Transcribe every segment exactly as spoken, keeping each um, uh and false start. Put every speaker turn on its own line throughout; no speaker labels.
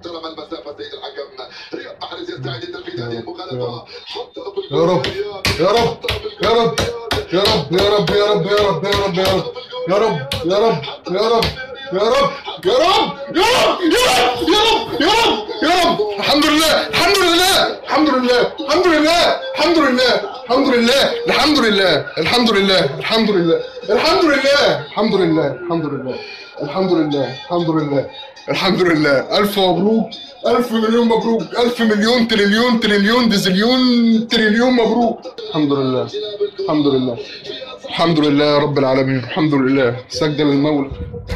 محترم المسافه سيد الحكم. رياض محرز يستعد لتنفيذ هذه المخالفه. حطها في
يا رب يا رب يا رب يا رب يا رب يا رب يا رب يا رب يا رب يا رب يا رب يا رب يا رب يا رب يا رب يا رب يا رب يا رب الحمد لله الحمد لله الحمد لله الحمد لله الحمد لله الحمد لله الحمد لله الحمد لله الحمد لله الحمد لله الحمد لله الحمد لله الحمد لله الحمد لله الحمد لله. ألف مبروك، ألف مليون مبروك، ألف مليون تريليون تريليون ديزليون تريليون مبروك. الحمد لله الحمد لله الحمد لله يا رب العالمين. الحمد لله. سجل المولى.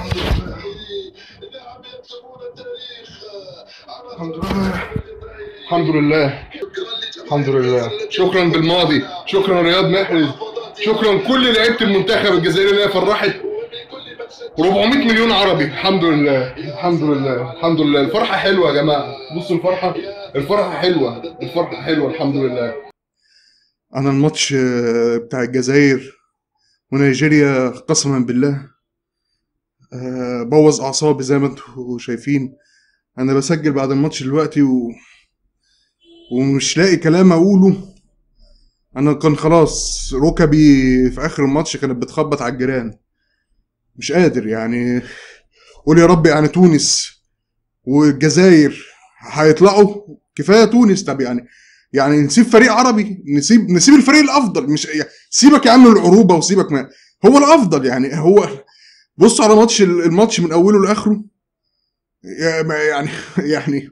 الحمد لله الحمد لله الحمد لله. شكرا بالماضي، شكرا رياض محرز، شكرا كل لعيبه المنتخب الجزائري اللي هي فرحت أربعمية مليون عربي. الحمد لله الحمد لله الحمد لله. الفرحه حلوه يا جماعه، بصوا الفرحه الفرحه حلوه الفرحه حلوه. الحمد لله. انا الماتش بتاع الجزائر ونيجيريا قسما بالله بوظ اعصابي زي ما انتم شايفين. انا بسجل بعد الماتش دلوقتي و... ومش لاقي كلام اقوله. انا كان خلاص ركبي في اخر الماتش كانت بتخبط على الجيران، مش قادر يعني. قول يا رب يعني تونس والجزائر هيطلعوا كفايه تونس. طب يعني يعني نسيب فريق عربي، نسيب نسيب الفريق الافضل. مش يعني سيبك يا عم العروبه وسيبك، ما هو الافضل يعني. هو بص على ماتش الماتش من اوله لاخره يعني يعني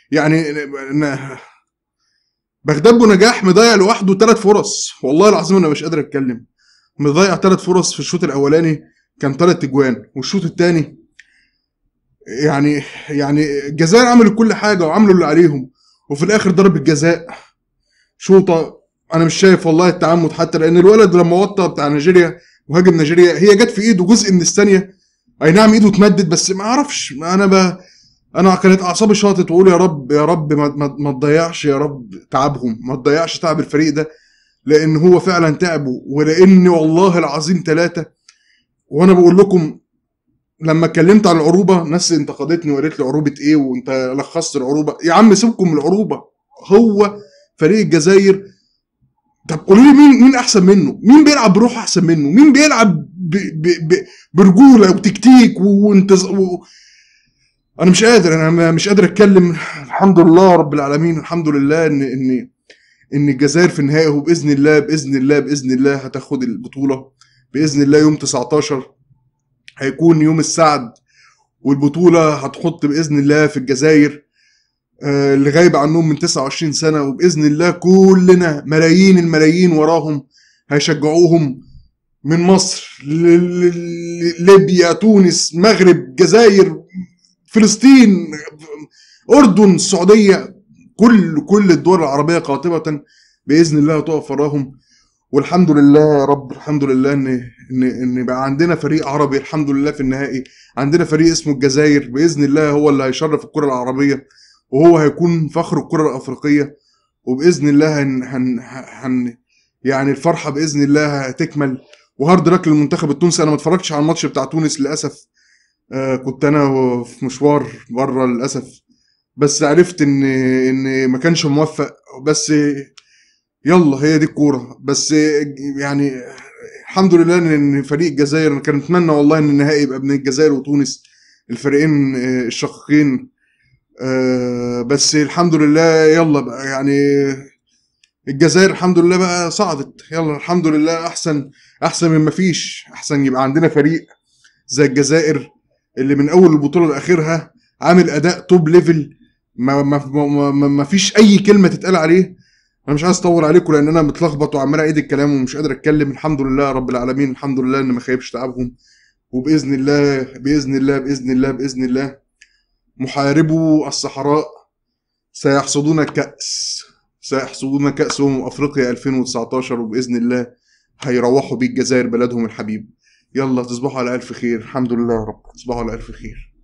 يعني بغداد بنجاح مضيع لوحده ثلاث فرص. والله العظيم انا مش قادر اتكلم. مضيع ثلاث فرص في الشوط الاولاني كان ثلاث اجوان، والشوط الثاني يعني يعني الجزائر عملوا كل حاجه وعملوا اللي عليهم، وفي الاخر ضرب الجزاء شوطه. انا مش شايف والله التعمد حتى، لان الولد لما وطى بتاع نيجيريا مهاجم نيجيريا هي جت في ايده جزء من الثانيه. اي نعم ايده اتمدد، بس ما اعرفش انا ب... انا كانت اعصابي شاطت واقول يا رب يا رب ما ما, ما تضيعش يا رب تعبهم، ما تضيعش تعب الفريق ده، لان هو فعلا تعبوا. ولان والله العظيم ثلاثه. وانا بقول لكم لما اتكلمت عن العروبه ناس انتقدتني وقالت لي عروبه ايه وانت لخصت العروبه. يا عم سيبكم من العروبه، هو فريق الجزائر. طب قولوا لي مين مين احسن منه؟ مين بيلعب بروح احسن منه؟ مين بيلعب ب ب ب برجوله وتكتيك وانتظ و... انا مش قادر انا مش قادر اتكلم. الحمد لله رب العالمين. الحمد لله ان ان ان الجزائر في النهائي، وباذن الله باذن الله باذن الله هتاخد البطوله باذن الله. يوم تسعتاشر هيكون يوم السعد، والبطوله هتحط باذن الله في الجزائر آه اللي غايب عنهم من تسعة وعشرين سنه، وباذن الله كلنا ملايين الملايين وراهم هيشجعوهم من مصر ليبيا تونس مغرب جزائر فلسطين اردن السعوديه، كل كل الدول العربيه قاطبه باذن الله هتقف وراهم. والحمد لله يا رب الحمد لله ان ان ان بقى عندنا فريق عربي الحمد لله في النهائي. عندنا فريق اسمه الجزائر باذن الله هو اللي هيشرف الكره العربيه، وهو هيكون فخر الكره الافريقيه. وباذن الله هن هن, هن يعني الفرحه باذن الله هتكمل. وهارد لك للمنتخب التونسي. انا ما اتفرجتش على الماتش بتاع تونس للاسف، آه كنت انا في مشوار بره للاسف، بس عرفت ان ان ما كانش موفق. بس يلا هي دي الكوره. بس يعني الحمد لله ان فريق الجزائر، انا كان اتمنى والله ان النهائي يبقى بين الجزائر وتونس الفريقين الشقيقين، آه بس الحمد لله. يلا بقى يعني الجزائر الحمد لله بقى صعدت. يلا الحمد لله احسن احسن من ما فيش. احسن يبقى عندنا فريق زي الجزائر اللي من اول البطوله لاخرها عامل اداء توب ليفل، ما ما ما, ما فيش اي كلمه تتقال عليه. انا مش عايز اطول عليكم لان انا متلخبط وعمال اعيد الكلام ومش قادر اتكلم. الحمد لله رب العالمين. الحمد لله ان ما خيبش تعبهم. وباذن الله باذن الله باذن الله باذن الله محاربو الصحراء سيحصدون الكأس سيحصدون كأس أمم أفريقيا ألفين وتسعتاشر، وبإذن الله هيروحوا بيه الجزائر بلدهم الحبيب. يلا تصبحوا على ألف خير. الحمد لله يا رب. تصبحوا على ألف خير.